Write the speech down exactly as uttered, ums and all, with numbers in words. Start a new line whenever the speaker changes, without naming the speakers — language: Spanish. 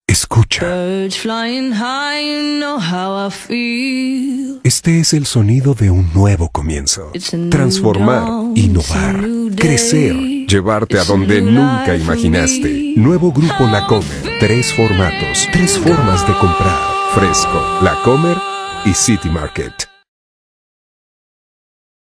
Escucha. Este es el sonido de un nuevo comienzo. Transformar, innovar, crecer, llevarte a donde nunca imaginaste. Nuevo Grupo La Comer. Tres formatos, tres formas de comprar. Fresco, La Comer y City Market.